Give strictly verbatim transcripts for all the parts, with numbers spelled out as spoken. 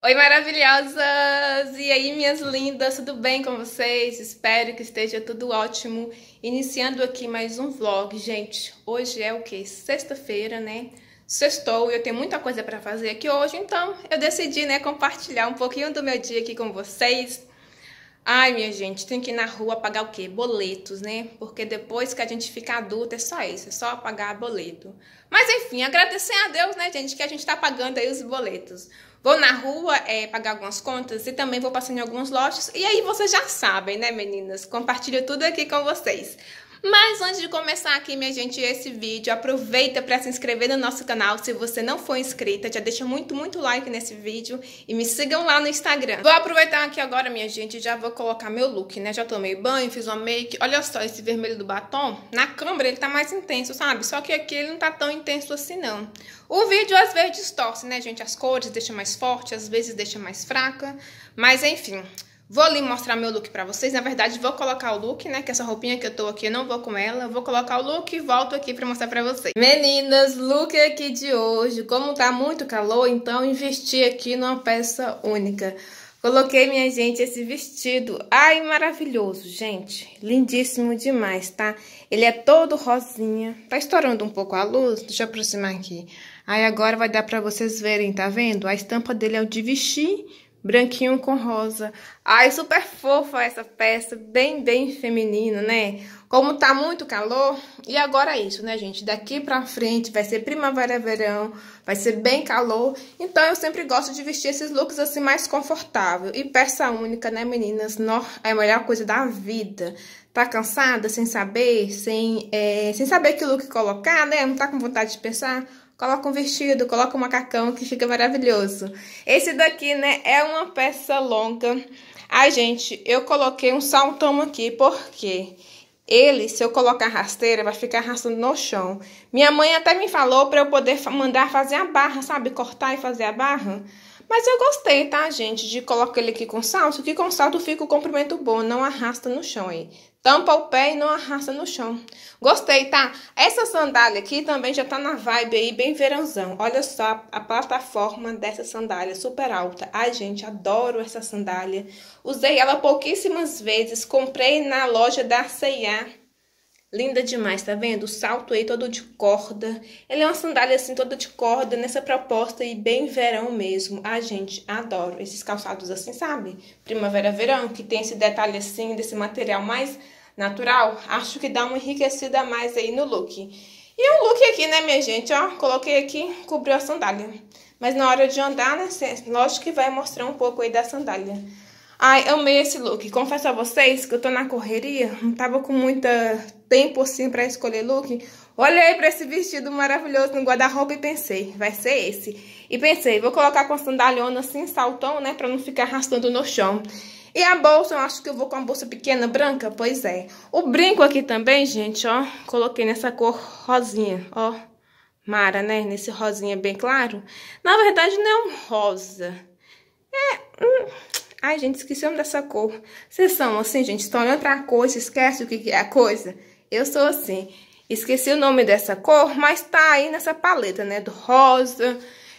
Oi, maravilhosas! E aí, minhas lindas, tudo bem com vocês? Espero que esteja tudo ótimo. Iniciando aqui mais um vlog, gente. Hoje é o quê? Sexta-feira, né? Sextou e eu tenho muita coisa para fazer aqui hoje, então eu decidi, né, compartilhar um pouquinho do meu dia aqui com vocês. Ai, minha gente, tem que ir na rua pagar o quê? Boletos, né? Porque depois que a gente fica adulta é só isso, é só pagar boleto. Mas enfim, agradecer a Deus, né, gente, que a gente tá pagando aí os boletos. Vou na rua é, pagar algumas contas e também vou passando em alguns lotes. E aí vocês já sabem, né, meninas? Compartilho tudo aqui com vocês. Mas antes de começar aqui, minha gente, esse vídeo, aproveita para se inscrever no nosso canal. Se você não for inscrita, já deixa muito, muito like nesse vídeo e me sigam lá no Instagram. Vou aproveitar aqui agora, minha gente, já vou colocar meu look, né? Já tomei banho, fiz uma make. Olha só esse vermelho do batom. Na câmera ele tá mais intenso, sabe? Só que aqui ele não tá tão intenso assim, não. O vídeo às vezes distorce, né, gente? As cores deixa mais forte, às vezes deixa mais fraca. Mas enfim... Vou ali mostrar meu look pra vocês. Na verdade, vou colocar o look, né? Que essa roupinha que eu tô aqui, eu não vou com ela. Vou colocar o look e volto aqui pra mostrar pra vocês. Meninas, look aqui de hoje. Como tá muito calor, então investi aqui numa peça única. Coloquei, minha gente, esse vestido. Ai, maravilhoso, gente. Lindíssimo demais, tá? Ele é todo rosinha. Tá estourando um pouco a luz. Deixa eu aproximar aqui. Aí agora vai dar pra vocês verem, tá vendo? A estampa dele é o de vestir. Branquinho com rosa. Ai, super fofa essa peça, bem, bem feminina, né? Como tá muito calor, e agora é isso, né, gente? Daqui pra frente vai ser primavera, verão, vai ser bem calor. Então eu sempre gosto de vestir esses looks assim mais confortável. E peça única, né, meninas? No, é a melhor coisa da vida. Tá cansada, sem saber, sem, é, sem saber que look colocar, né? Não tá com vontade de pensar? Coloca um vestido, coloca um macacão que fica maravilhoso. Esse daqui, né, é uma peça longa. Ai, gente, eu coloquei um saltão aqui, porque ele, se eu colocar rasteira, vai ficar arrastando no chão. Minha mãe até me falou para eu poder mandar fazer a barra, sabe? Cortar e fazer a barra. Mas eu gostei, tá, gente, de colocar ele aqui com salto, que com salto fica o comprimento bom, não arrasta no chão aí. Tampa o pé e não arrasta no chão. Gostei, tá? Essa sandália aqui também já tá na vibe aí, bem verãozão. Olha só a plataforma dessa sandália, super alta. Ai, gente, adoro essa sandália. Usei ela pouquíssimas vezes, comprei na loja da C e A. Linda demais, tá vendo? O salto aí todo de corda. Ele é uma sandália assim toda de corda, nessa proposta aí bem verão mesmo. Ah, gente, adoro esses calçados assim, sabe? Primavera, verão, que tem esse detalhe assim, desse material mais natural. Acho que dá uma enriquecida a mais aí no look. E o look aqui, né, minha gente, ó, coloquei aqui, cobriu a sandália. Mas na hora de andar, né, lógico que vai mostrar um pouco aí da sandália. Ai, amei esse look. Confesso a vocês que eu tô na correria, não tava com muita tempo assim pra escolher look. Olhei pra esse vestido maravilhoso no guarda-roupa e pensei, vai ser esse. E pensei, vou colocar com a sandaliona assim, saltão, né, pra não ficar arrastando no chão. E a bolsa, eu acho que eu vou com a bolsa pequena, branca, pois é. O brinco aqui também, gente, ó, coloquei nessa cor rosinha, ó. Mara, né, nesse rosinha bem claro. Na verdade, não é um rosa. É... Hum... Ai, gente, esqueci o nome dessa cor. Vocês são assim, gente? Estão olhando pra coisa, esquece o que é a coisa? Eu sou assim. Esqueci o nome dessa cor, mas tá aí nessa paleta, né? Do rosa,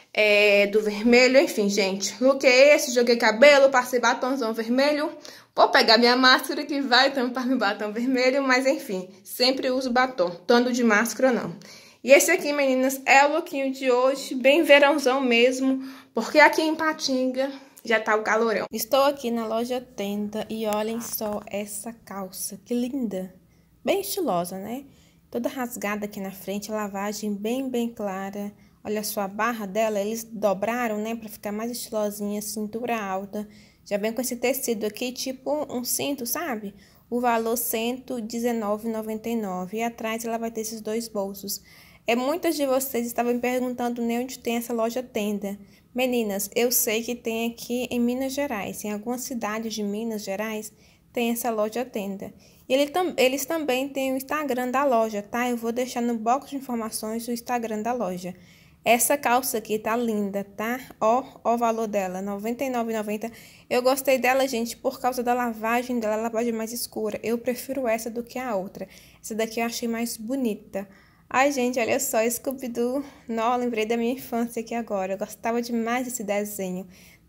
é, do vermelho, enfim, gente. Look é esse, joguei cabelo, passei batomzão vermelho. Vou pegar minha máscara que vai tampar meu batom vermelho, mas enfim, sempre uso batom, tanto de máscara não. E esse aqui, meninas, é o lookinho de hoje, bem verãozão mesmo, porque aqui em Patinga... já tá o calorão. Estou aqui na loja Tenda e olhem só essa calça, que linda. Bem estilosa, né? Toda rasgada aqui na frente, a lavagem bem, bem clara. Olha só a barra dela, eles dobraram, né? Pra ficar mais estilosinha, cintura alta. Já vem com esse tecido aqui, tipo um cinto, sabe? O valor cento e dezenove reais e noventa e nove centavos. E atrás ela vai ter esses dois bolsos. É, muitas de vocês estavam me perguntando nem onde tem essa loja Tenda. Meninas, eu sei que tem aqui em Minas Gerais, em algumas cidades de Minas Gerais, tem essa loja Tenda. E ele tam, eles também têm o Instagram da loja, tá? Eu vou deixar no box de informações o Instagram da loja. Essa calça aqui tá linda, tá? Ó, ó o valor dela, noventa e nove reais e noventa centavos. Eu gostei dela, gente, por causa da lavagem dela, a lavagem mais escura. Eu prefiro essa do que a outra. Essa daqui eu achei mais bonita. Ai, gente, olha só, Scooby-Doo. Não, lembrei da minha infância aqui agora. Eu gostava demais desse desenho.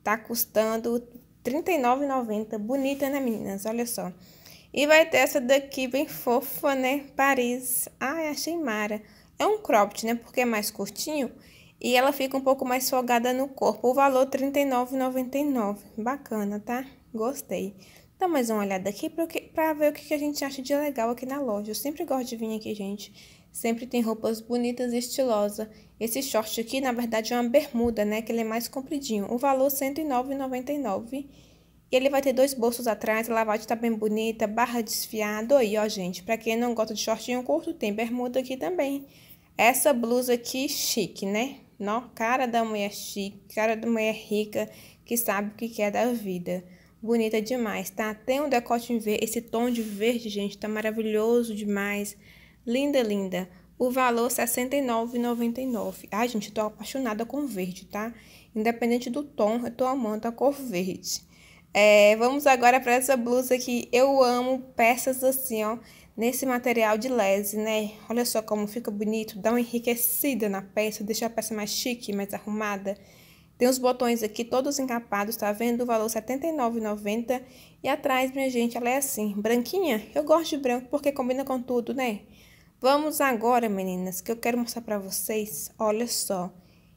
tá custando trinta e nove reais e noventa centavos. Bonita, né, meninas? Olha só. E vai ter essa daqui bem fofa, né? Paris. Ai, achei mara. É um cropped, né? Porque é mais curtinho. E ela fica um pouco mais folgada no corpo. O valor trinta e nove reais e noventa e nove centavos. Bacana, tá? Gostei. Dá mais uma olhada aqui pra, pra ver o que a gente acha de legal aqui na loja. Eu sempre gosto de vir aqui, gente. Sempre tem roupas bonitas e estilosas. Esse short aqui, na verdade, é uma bermuda, né? Que ele é mais compridinho. O valor cento e nove reais e noventa e nove centavos. E ele vai ter dois bolsos atrás, a lavagem tá bem bonita, barra desfiada. Aí, ó, gente, pra quem não gosta de shortinho curto, tem bermuda aqui também. Essa blusa aqui, chique, né? Nó, cara da mulher chique, cara da mulher rica, que sabe o que quer da vida. Bonita demais, tá? Tem um decote em verde, esse tom de verde, gente, tá maravilhoso demais. Linda, linda. O valor sessenta e nove reais e noventa e nove centavos. Ai, gente, eu tô apaixonada com verde, tá? Independente do tom, eu tô amando a cor verde. É, vamos agora para essa blusa que eu amo peças assim, ó, nesse material de lese, né? Olha só como fica bonito, dá uma enriquecida na peça, deixa a peça mais chique, mais arrumada. Tem os botões aqui todos encapados, tá vendo? O valor setenta e nove reais e noventa centavos. E atrás, minha gente, ela é assim, branquinha. Eu gosto de branco porque combina com tudo, né? Vamos agora, meninas, que eu quero mostrar para vocês, olha só,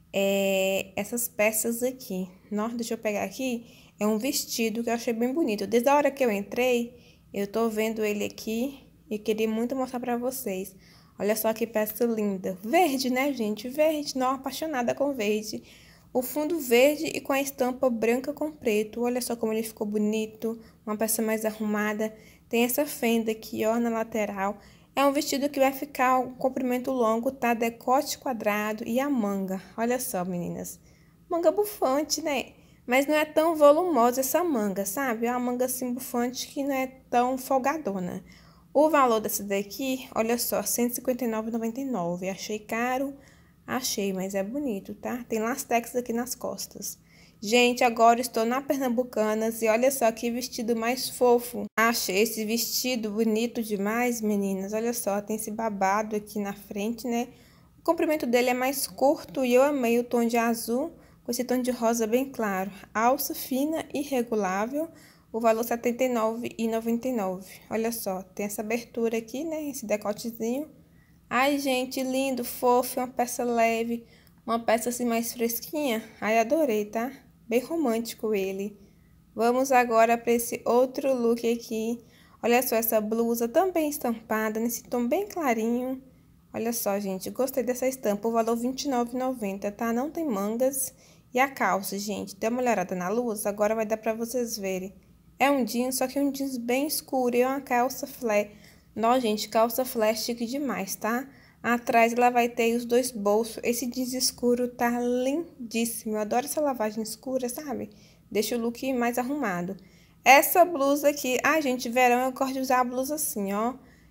é, essas peças aqui. Nossa, deixa eu pegar aqui. É um vestido que eu achei bem bonito. Desde a hora que eu entrei, eu tô vendo ele aqui e queria muito mostrar pra vocês. Olha só que peça linda. Verde, né, gente? Verde, não, apaixonada com verde. O fundo verde e com a estampa branca com preto. Olha só como ele ficou bonito. Uma peça mais arrumada. Tem essa fenda aqui, ó, na lateral. É um vestido que vai ficar um comprimento longo, tá? Decote quadrado e a manga. Olha só, meninas. Manga bufante, né? Mas não é tão volumosa essa manga, sabe? É uma manga assim bufante que não é tão folgadona. O valor dessa daqui, olha só, cento e cinquenta e nove reais e noventa e nove centavos. Achei caro? Achei, mas é bonito, tá? Tem lastex aqui nas costas. Gente, agora estou na Pernambucanas e olha só que vestido mais fofo. Achei esse vestido bonito demais, meninas. Olha só, tem esse babado aqui na frente, né? O comprimento dele é mais curto e eu amei o tom de azul com esse tom de rosa bem claro. Alça fina e regulável, o valor setenta e nove reais e noventa e nove centavos. Olha só, tem essa abertura aqui, né? Esse decotezinho. Ai, gente, lindo, fofo, uma peça leve, uma peça assim mais fresquinha. Ai, adorei, tá? Bem romântico ele. Vamos agora para esse outro look aqui. Olha só essa blusa também estampada, nesse tom bem clarinho. Olha só, gente, gostei dessa estampa, o valor vinte e nove reais e noventa centavos, tá? Não tem mangas. E a calça, gente, dê uma olhada na luz, agora vai dar pra vocês verem. É um jeans, só que um jeans bem escuro e é uma calça flare. Nossa, gente, calça flare chique demais, tá? Atrás ela vai ter os dois bolsos. Esse jeans escuro tá lindíssimo. Eu adoro essa lavagem escura, sabe? Deixa o look mais arrumado. Essa blusa aqui, ai, gente, verão eu gosto de usar a blusa assim, ó.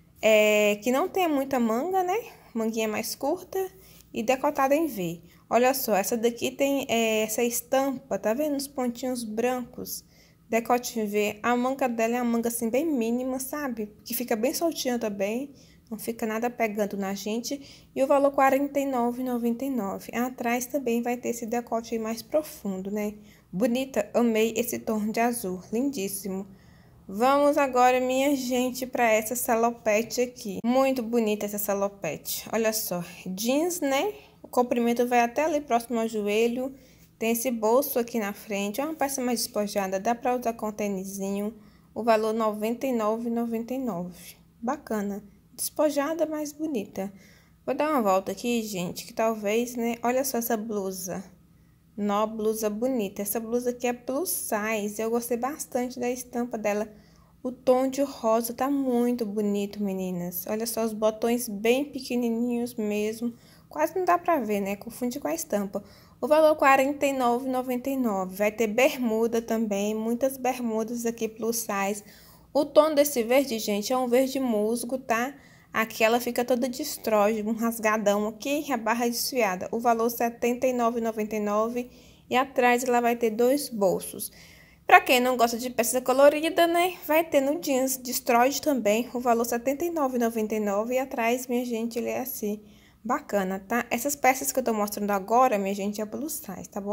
É, que não tenha muita manga, né? Manguinha mais curta e decotada em V. Olha só, essa daqui tem é, essa estampa, tá vendo? Os pontinhos brancos, decote em V. A manga dela é uma manga assim bem mínima, sabe? Que fica bem soltinha também, não fica nada pegando na gente. E o valor quarenta e nove reais e noventa e nove centavos. Atrás também vai ter esse decote aí mais profundo, né? Bonita, amei esse tom de azul, lindíssimo. Vamos agora, minha gente, para essa salopete aqui. Muito bonita essa salopete. Olha só, jeans, né? O comprimento vai até ali próximo ao joelho. Tem esse bolso aqui na frente. É uma peça mais despojada, dá para usar com tênisinho. O valor noventa e nove reais e noventa e nove centavos. Bacana. Despojada, mas bonita. Vou dar uma volta aqui, gente, que talvez, né? Olha só essa blusa. Nó, blusa bonita. Essa blusa aqui é plus size. Eu gostei bastante da estampa dela. O tom de rosa tá muito bonito, meninas. Olha só os botões bem pequenininhos mesmo. Quase não dá pra ver, né? Confunde com a estampa. O valor quarenta e nove reais e noventa e nove centavos. Vai ter bermuda também. Muitas bermudas aqui plus size. O tom desse verde, gente, é um verde musgo, tá? Aqui ela fica toda de estrógeno, um rasgadão aqui, a barra desfiada. O valor setenta e nove reais e noventa e nove centavos e atrás ela vai ter dois bolsos. Pra quem não gosta de peça colorida, né, vai ter no jeans de estrógeno também, o valor setenta e nove reais e noventa e nove centavos e atrás, minha gente, ele é assim, bacana, tá? Essas peças que eu tô mostrando agora, minha gente, é plus size, tá bom?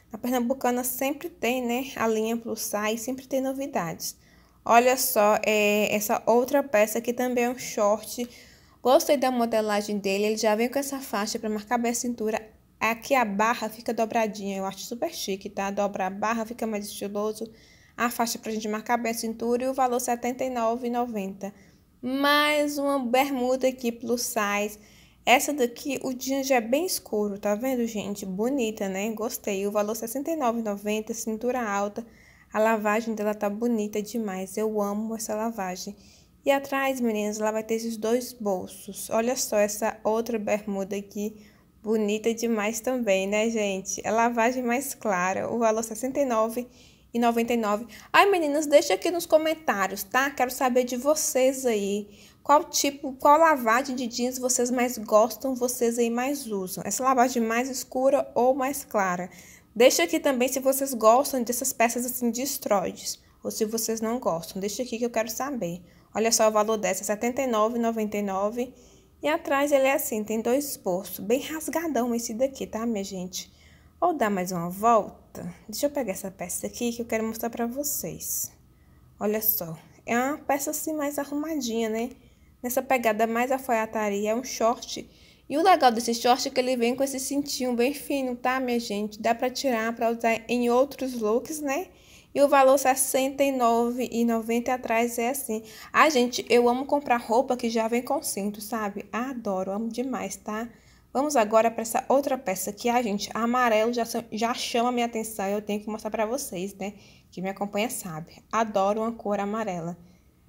Na Pernambucana sempre tem, né, a linha plus size, sempre tem novidades. Olha só, é, essa outra peça aqui também é um short. Gostei da modelagem dele, ele já vem com essa faixa para marcar bem a cintura. Aqui a barra fica dobradinha, eu acho super chique, tá? Dobra a barra, fica mais estiloso. A faixa pra gente marcar bem a cintura e o valor setenta e nove reais e noventa centavos. Mais uma bermuda aqui plus size. Essa daqui, o jeans já é bem escuro, tá vendo, gente? Bonita, né? Gostei. O valor sessenta e nove reais e noventa centavos, cintura alta. A lavagem dela tá bonita demais. Eu amo essa lavagem. E atrás, meninas, ela vai ter esses dois bolsos. Olha só essa outra bermuda aqui. Bonita demais também, né, gente? A lavagem mais clara. O valor sessenta e nove reais e noventa e nove centavos. Ai, meninas, deixa aqui nos comentários, tá? Quero saber de vocês aí. Qual tipo, qual lavagem de jeans vocês mais gostam, vocês aí mais usam? Essa lavagem mais escura ou mais clara? Deixa aqui também se vocês gostam dessas peças assim de estroides. Ou se vocês não gostam. Deixa aqui que eu quero saber. Olha só o valor dessa, setenta e nove reais e noventa e nove centavos. E atrás ele é assim, tem dois bolsos. Bem rasgadão esse daqui, tá, minha gente? Vou dar mais uma volta. Deixa eu pegar essa peça aqui que eu quero mostrar pra vocês. Olha só. É uma peça assim mais arrumadinha, né? Nessa pegada mais alfaiataria. É um short. E o legal desse short é que ele vem com esse cintinho bem fino, tá, minha gente? Dá pra tirar pra usar em outros looks, né? E o valor sessenta e nove reais e noventa centavos atrás é assim. Ah, gente, eu amo comprar roupa que já vem com cinto, sabe? Adoro, amo demais, tá? Vamos agora para essa outra peça aqui. Ah, gente, a amarelo já, já chama a minha atenção. Eu tenho que mostrar para vocês, né? Que me acompanha sabe. Adoro uma cor amarela.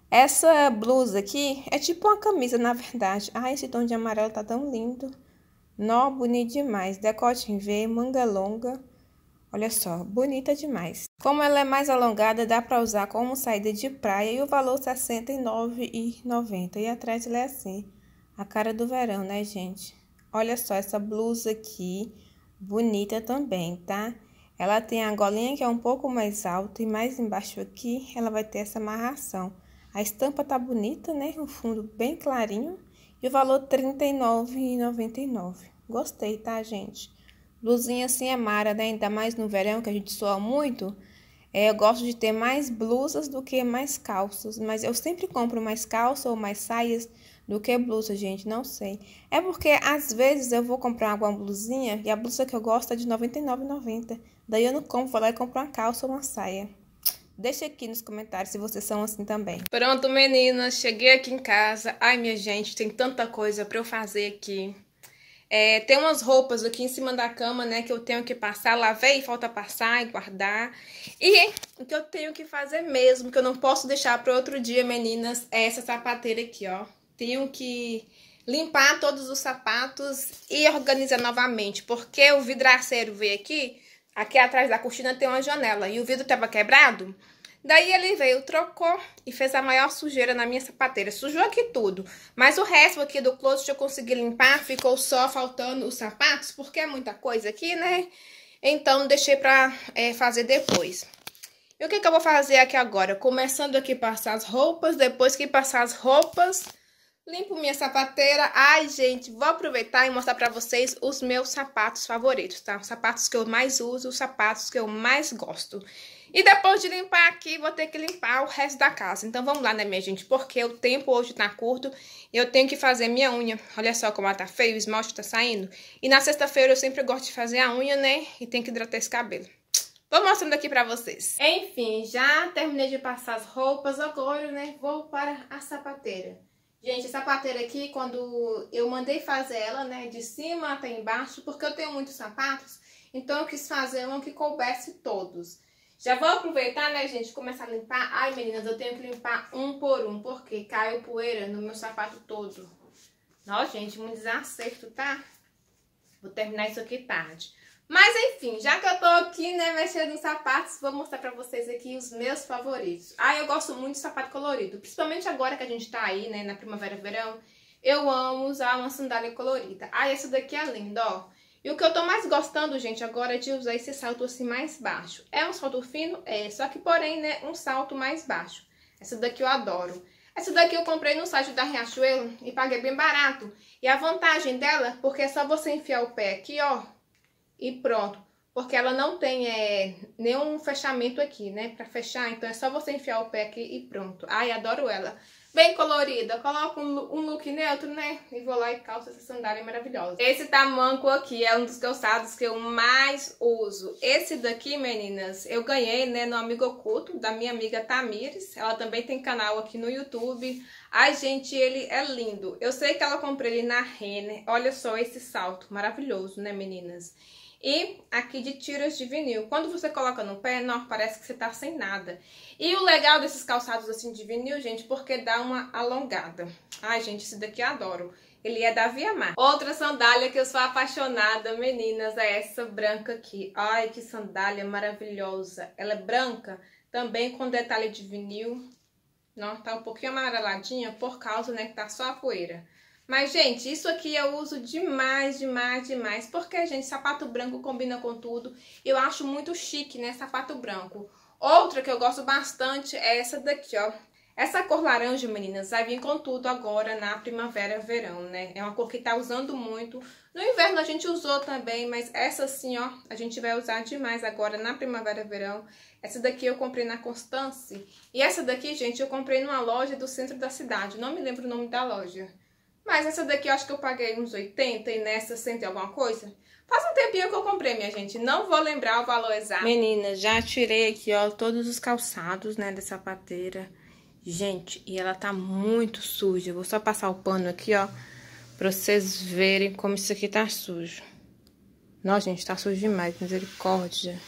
Essa blusa aqui é tipo uma camisa, na verdade. Ah, esse tom de amarelo tá tão lindo. Nó, bonito demais. Decote em V, manga longa. Olha só, bonita demais. Como ela é mais alongada, dá para usar como saída de praia. E o valor sessenta e nove reais e noventa centavos. E atrás ela é assim. A cara do verão, né, gente? Olha só essa blusa aqui, bonita também, tá? Ela tem a golinha que é um pouco mais alta e mais embaixo aqui ela vai ter essa amarração. A estampa tá bonita, né? Um fundo bem clarinho e o valor trinta e nove reais e noventa e nove centavos. Gostei, tá, gente? Blusinha assim é mara, né? Ainda mais no verão que a gente soa muito. É, eu gosto de ter mais blusas do que mais calças, mas eu sempre compro mais calças ou mais saias do que blusa, gente, não sei. É porque às vezes eu vou comprar alguma blusinha e a blusa que eu gosto é de noventa e nove reais e noventa centavos. Daí eu não compro, vou lá e compro uma calça ou uma saia. Deixa aqui nos comentários se vocês são assim também. Pronto, meninas, cheguei aqui em casa. Ai, minha gente, tem tanta coisa pra eu fazer aqui. É, tem umas roupas aqui em cima da cama, né, que eu tenho que passar, lavei, falta passar e guardar. E o que eu tenho que fazer mesmo, que eu não posso deixar para outro dia, meninas, é essa sapateira aqui, ó. Tenho que limpar todos os sapatos e organizar novamente, porque o vidraceiro veio aqui, aqui atrás da cortina tem uma janela, e o vidro tava quebrado. Daí ele veio, trocou e fez a maior sujeira na minha sapateira. Sujou aqui tudo. Mas o resto aqui do closet eu consegui limpar. Ficou só faltando os sapatos, porque é muita coisa aqui, né? Então, deixei pra é, fazer depois. E o que que eu vou fazer aqui agora? Começando aqui passar as roupas. Depois que passar as roupas, limpo minha sapateira. Ai, gente, vou aproveitar e mostrar pra vocês os meus sapatos favoritos, tá? Os sapatos que eu mais uso, os sapatos que eu mais gosto. E depois de limpar aqui, vou ter que limpar o resto da casa. Então, vamos lá, né, minha gente? Porque o tempo hoje tá curto e eu tenho que fazer minha unha. Olha só como ela tá feia, o esmalte tá saindo. E na sexta-feira eu sempre gosto de fazer a unha, né? E tem que hidratar esse cabelo. Vou mostrando aqui pra vocês. Enfim, já terminei de passar as roupas. Agora, né, vou para a sapateira. Gente, a sapateira aqui, quando eu mandei fazer ela, né, de cima até embaixo, porque eu tenho muitos sapatos, então eu quis fazer uma que coubesse todos. Já vou aproveitar, né, gente, começar a limpar. Ai, meninas, eu tenho que limpar um por um, porque caiu poeira no meu sapato todo. Nossa, gente, um desacerto, tá? Vou terminar isso aqui tarde. Mas, enfim, já que eu tô aqui, né, mexendo nos sapatos, vou mostrar pra vocês aqui os meus favoritos. Ai, eu gosto muito de sapato colorido, principalmente agora que a gente tá aí, né, na primavera, verão. Eu amo usar uma sandália colorida. Ai, essa daqui é linda, ó. E o que eu tô mais gostando, gente, agora é de usar esse salto assim mais baixo. É um salto fino? É, só que porém, né, um salto mais baixo. Essa daqui eu adoro. Essa daqui eu comprei no site da Riachuelo e paguei bem barato. E a vantagem dela, porque é só você enfiar o pé aqui, ó, e pronto. porque ela não tem é, nenhum fechamento aqui, né, pra fechar. Então é só você enfiar o pé aqui e pronto. Ai, adoro ela. Bem colorida, coloco um, um look neutro, né, e vou lá e calço essa sandália maravilhosa. Esse tamanco aqui é um dos calçados que eu mais uso. Esse daqui, meninas, eu ganhei, né, no Amigo Oculto, da minha amiga Tamires. Ela também tem canal aqui no YouTube. Ai, gente, ele é lindo. Eu sei que ela comprou ele na Renner. Olha só esse salto, maravilhoso, né, meninas? E aqui de tiras de vinil. Quando você coloca no pé, não, parece que você tá sem nada. E o legal desses calçados assim de vinil, gente, porque dá uma alongada. Ai, gente, esse daqui eu adoro. Ele é da Via Mar. Outra sandália que eu sou apaixonada, meninas, é essa branca aqui. Ai, que sandália maravilhosa. Ela é branca, também com detalhe de vinil. Não, tá um pouquinho amareladinha por causa, né, que tá só a poeira. Mas, gente, isso aqui eu uso demais, demais, demais. Porque, gente, sapato branco combina com tudo. Eu acho muito chique, né, sapato branco. Outra que eu gosto bastante é essa daqui, ó. Essa cor laranja, meninas, vai vir com tudo agora na primavera, verão, né? É uma cor que tá usando muito. No inverno a gente usou também, mas essa assim, ó, a gente vai usar demais agora na primavera, verão. Essa daqui eu comprei na Constance. E essa daqui, gente, eu comprei numa loja do centro da cidade. Não me lembro o nome da loja. Mas essa daqui eu acho que eu paguei uns oitenta e nessa cento e alguma coisa. Faz um tempinho que eu comprei, minha gente. Não vou lembrar o valor exato. Meninas, já tirei aqui, ó, todos os calçados, né, da sapateira. Gente, e ela tá muito suja. Eu vou só passar o pano aqui, ó, pra vocês verem como isso aqui tá sujo. Nossa, gente, tá sujo demais, misericórdia.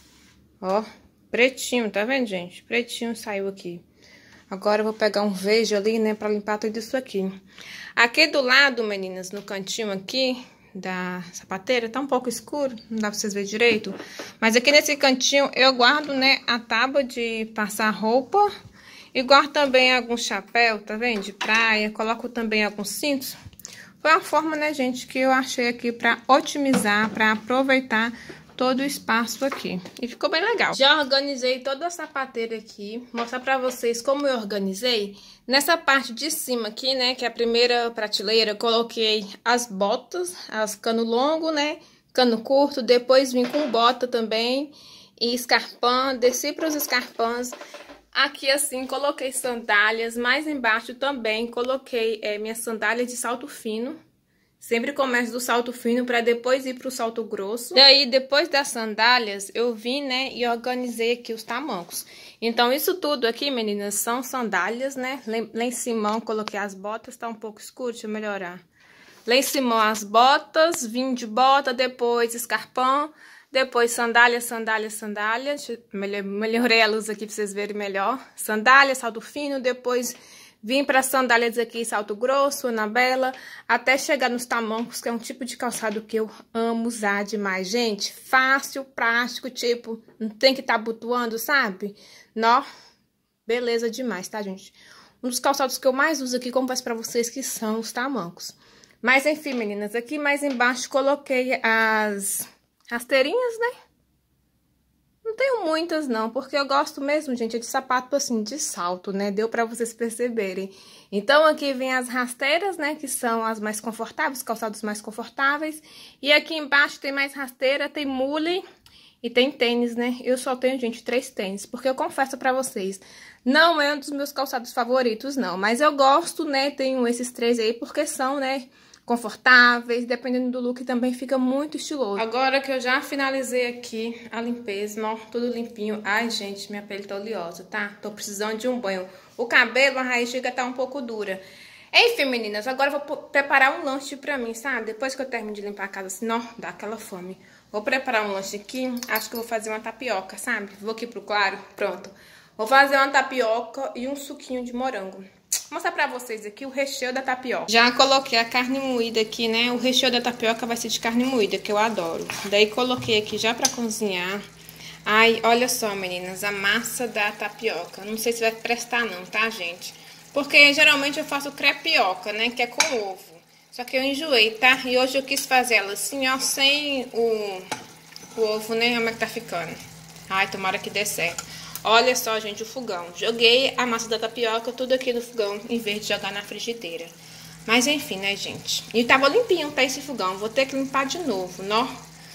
Ó, pretinho, tá vendo, gente? Pretinho saiu aqui. Agora eu vou pegar um vejo ali, né, pra limpar tudo isso aqui. Aqui do lado, meninas, no cantinho aqui da sapateira, tá um pouco escuro, não dá pra vocês verem direito. Mas aqui nesse cantinho eu guardo, né, a tábua de passar roupa. E guardo também alguns chapéus, tá vendo? De praia, coloco também alguns cintos. Foi uma forma, né, gente, que eu achei aqui pra otimizar, pra aproveitar todo o espaço aqui. E ficou bem legal. Já organizei toda a sapateira aqui. Mostrar pra vocês como eu organizei. Nessa parte de cima aqui, né, que é a primeira prateleira, eu coloquei as botas, as cano longo, né, cano curto. Depois vim com bota também e escarpão. Desci pros escarpãs. Aqui assim, coloquei sandálias. Mais embaixo também coloquei é, minhas sandálias de salto fino. Sempre começo do salto fino para depois ir pro salto grosso. Daí, depois das sandálias, eu vim, né, e organizei aqui os tamancos. Então, isso tudo aqui, meninas, são sandálias, né? Lá em cima, coloquei as botas, tá um pouco escuro, deixa eu melhorar. Lá em cima, as botas, vim de bota, depois escarpão, depois sandália, sandália, sandália. Deixa eu melhorei a luz aqui pra vocês verem melhor. Sandália, salto fino, depois vim para sandálias aqui, salto grosso, Anabela, até chegar nos tamancos, que é um tipo de calçado que eu amo usar demais. Gente, fácil, prático, tipo, não tem que estar tá abotoando, sabe? Nó, beleza demais, tá, gente? Um dos calçados que eu mais uso aqui, confesso pra vocês, que são os tamancos. Mas, enfim, meninas, aqui mais embaixo coloquei as rasteirinhas, né? Não tenho muitas, não, porque eu gosto mesmo, gente, de sapato, assim, de salto, né? Deu pra vocês perceberem. Então, aqui vem as rasteiras, né? Que são as mais confortáveis, calçados mais confortáveis. E aqui embaixo tem mais rasteira, tem mule e tem tênis, né? Eu só tenho, gente, três tênis, porque eu confesso pra vocês, não é um dos meus calçados favoritos, não. Mas eu gosto, né? Tenho esses três aí, porque são, né, confortáveis, dependendo do look também fica muito estiloso. Agora que eu já finalizei aqui a limpeza, ó, tudo limpinho. Ai, gente, minha pele tá oleosa, tá? Tô precisando de um banho. O cabelo, a raiz chega tá um pouco dura. Enfim, meninas, agora eu vou preparar um lanche pra mim, sabe? Depois que eu termino de limpar a casa, assim, ó, dá aquela fome. Vou preparar um lanche aqui, acho que eu vou fazer uma tapioca, sabe? Vou aqui pro claro, pronto. Vou fazer uma tapioca e um suquinho de morango. Vou mostrar pra vocês aqui o recheio da tapioca. Já coloquei a carne moída aqui, né? O recheio da tapioca vai ser de carne moída, que eu adoro. Daí coloquei aqui já pra cozinhar. Ai, olha só, meninas, a massa da tapioca. Não sei se vai prestar não, tá, gente? Porque geralmente eu faço crepioca, né? Que é com ovo. Só que eu enjoei, tá? E hoje eu quis fazer ela assim, ó, sem o, o ovo, né? Como é que tá ficando? Ai, tomara que dê certo. Olha só, gente, o fogão. Joguei a massa da tapioca tudo aqui no fogão, em vez de jogar na frigideira. Mas enfim, né, gente? E tava limpinho, tá, esse fogão. Vou ter que limpar de novo, ó.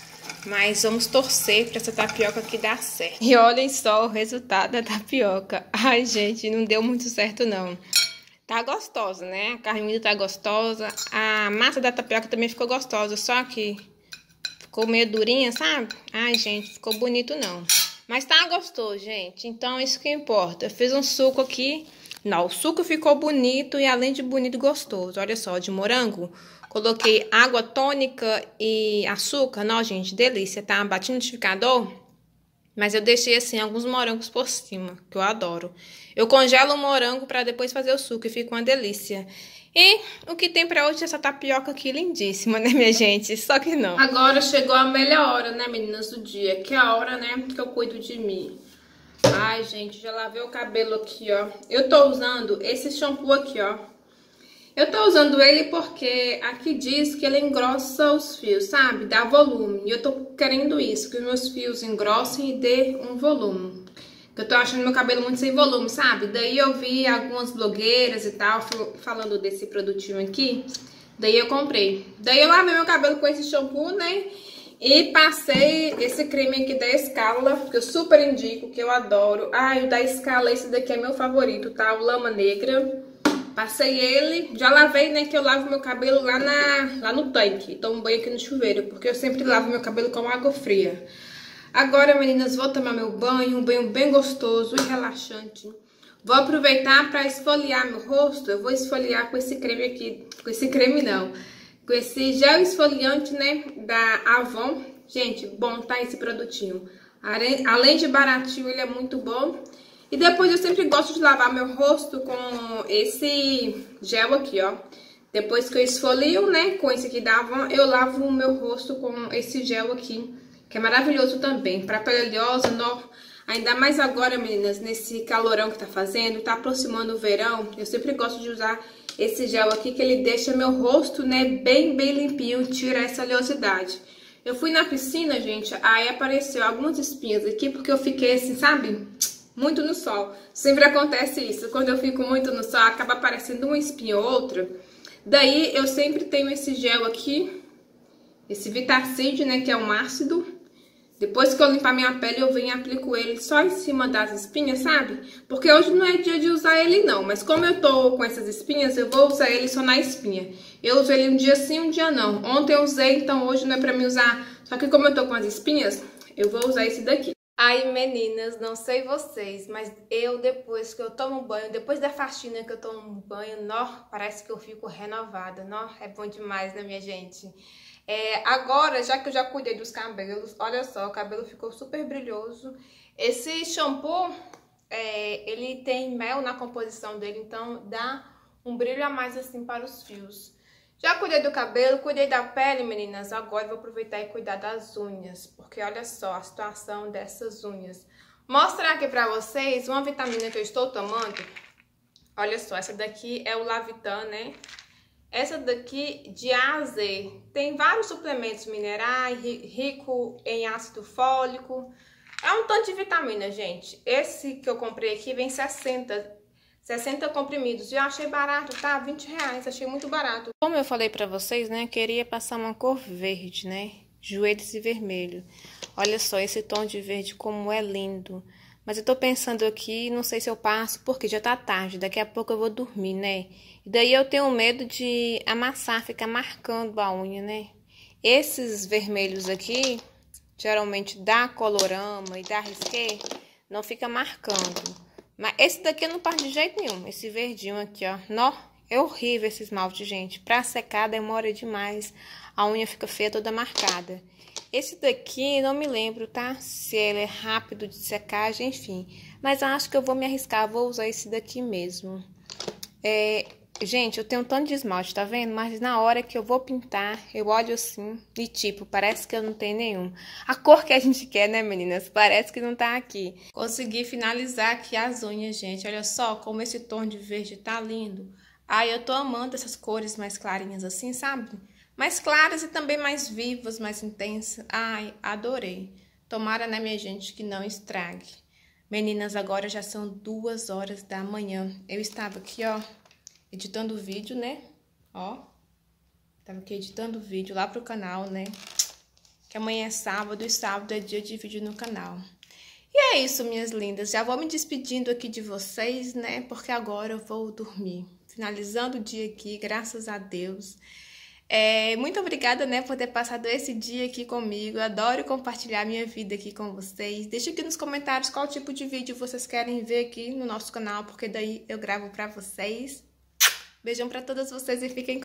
Mas vamos torcer pra essa tapioca aqui dar certo. E olhem só o resultado da tapioca. Ai, gente, não deu muito certo, não. Tá gostosa, né? A carne moída tá gostosa. A massa da tapioca também ficou gostosa, só que ficou meio durinha, sabe? Ai, gente, ficou bonito, não. Mas tá gostoso, gente. Então, isso que importa. Eu fiz um suco aqui. Não, o suco ficou bonito e além de bonito, gostoso. Olha só, de morango. Coloquei água tônica e açúcar. Não, gente, delícia, tá? Bati no liquidificador, mas eu deixei, assim, alguns morangos por cima, que eu adoro. Eu congelo o morango pra depois fazer o suco e fica uma delícia. E o que tem pra hoje é essa tapioca aqui lindíssima, né, minha gente? Só que não. Agora chegou a melhor hora, né, meninas, do dia. Que é a hora, né, que eu cuido de mim. Ai, gente, já lavei o cabelo aqui, ó. Eu tô usando esse shampoo aqui, ó. Eu tô usando ele porque aqui diz que ele engrossa os fios, sabe? Dá volume. E eu tô querendo isso, que os meus fios engrossem e dê um volume. Eu tô achando meu cabelo muito sem volume, sabe? Daí eu vi algumas blogueiras e tal falando desse produtinho aqui. Daí eu comprei. Daí eu lavei meu cabelo com esse shampoo, né? E passei esse creme aqui da Scala, que eu super indico, que eu adoro. Ai, o da Scala, esse daqui é meu favorito, tá? O Lama Negra. Passei ele, já lavei, né, que eu lavo meu cabelo lá, na, lá no tanque. Tomo banho aqui no chuveiro, porque eu sempre lavo meu cabelo com água fria. Agora, meninas, vou tomar meu banho, um banho bem gostoso e relaxante. Vou aproveitar para esfoliar meu rosto. Eu vou esfoliar com esse creme aqui, com esse creme não, com esse gel esfoliante, né, da Avon. Gente, bom, tá esse produtinho. Além de baratinho, ele é muito bom. E depois eu sempre gosto de lavar meu rosto com esse gel aqui, ó. Depois que eu esfolio, né, com esse aqui da Avon, eu lavo o meu rosto com esse gel aqui, que é maravilhoso também. Pra pele oleosa, no... ainda mais agora, meninas, nesse calorão que tá fazendo, tá aproximando o verão. Eu sempre gosto de usar esse gel aqui, que ele deixa meu rosto, né, bem, bem limpinho, tira essa oleosidade. Eu fui na piscina, gente, aí apareceu algumas espinhas aqui, porque eu fiquei assim, sabe, muito no sol. Sempre acontece isso. Quando eu fico muito no sol, acaba aparecendo uma espinha ou outra. Daí, eu sempre tenho esse gel aqui. Esse Vitacid, né? Que é um ácido. Depois que eu limpar minha pele, eu venho e aplico ele só em cima das espinhas, sabe? Porque hoje não é dia de usar ele, não. Mas como eu tô com essas espinhas, eu vou usar ele só na espinha. Eu uso ele um dia sim, um dia não. Ontem eu usei, então hoje não é pra me usar. Só que como eu tô com as espinhas, eu vou usar esse daqui. Ai, meninas, não sei vocês, mas eu, depois que eu tomo banho, depois da faxina que eu tomo banho, nó, parece que eu fico renovada, nó, é bom demais, né, minha gente? É, agora, já que eu já cuidei dos cabelos, olha só, o cabelo ficou super brilhoso. Esse shampoo, é, ele tem mel na composição dele, então dá um brilho a mais, assim, para os fios. Já cuidei do cabelo, cuidei da pele, meninas. Agora eu vou aproveitar e cuidar das unhas, porque olha só a situação dessas unhas. Mostrar aqui pra vocês uma vitamina que eu estou tomando. Olha só, essa daqui é o Lavitan, né? Essa daqui de A a Z. Tem vários suplementos minerais, rico em ácido fólico. É um tanto de vitamina, gente. Esse que eu comprei aqui vem sessenta comprimidos. E eu achei barato, tá? vinte reais, achei muito barato. Como eu falei pra vocês, né? Queria passar uma cor verde, né? Joelhos e vermelho. Olha só esse tom de verde como é lindo. Mas eu tô pensando aqui, não sei se eu passo, porque já tá tarde. Daqui a pouco eu vou dormir, né? E daí eu tenho medo de amassar, ficar marcando a unha, né? Esses vermelhos aqui, geralmente da Colorama e da Risqué, não fica marcando. Mas esse daqui eu não passo de jeito nenhum. Esse verdinho aqui, ó. Nó, é horrível esse esmalte, gente. Pra secar demora demais. A unha fica feia, toda marcada. Esse daqui, não me lembro, tá? Se ele é rápido de secagem, enfim. Mas acho que eu vou me arriscar. Vou usar esse daqui mesmo. É... Gente, eu tenho um tanto de esmalte, tá vendo? Mas na hora que eu vou pintar, eu olho assim e tipo, parece que eu não tenho nenhum. A cor que a gente quer, né, meninas? Parece que não tá aqui. Consegui finalizar aqui as unhas, gente. Olha só como esse tom de verde tá lindo. Ai, eu tô amando essas cores mais clarinhas assim, sabe? Mais claras e também mais vivas, mais intensas. Ai, adorei. Tomara, né, minha gente, que não estrague. Meninas, agora já são duas horas da manhã. Eu estava aqui, ó, editando o vídeo, né? Ó, tava aqui editando o vídeo lá pro canal, né? que amanhã é sábado e sábado é dia de vídeo no canal. E é isso, minhas lindas. Já vou me despedindo aqui de vocês, né? Porque agora eu vou dormir. Finalizando o dia aqui, graças a Deus. É, muito obrigada, né, por ter passado esse dia aqui comigo. Eu adoro compartilhar minha vida aqui com vocês. Deixa aqui nos comentários qual tipo de vídeo vocês querem ver aqui no nosso canal, porque daí eu gravo pra vocês. Beijão pra todas vocês e fiquem com